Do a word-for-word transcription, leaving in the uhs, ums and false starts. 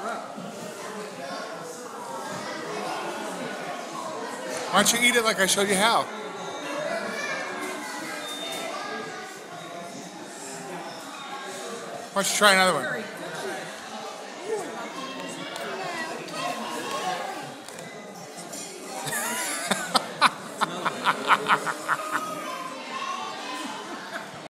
Why don't you eat it like I showed you how? Why don't you try another one?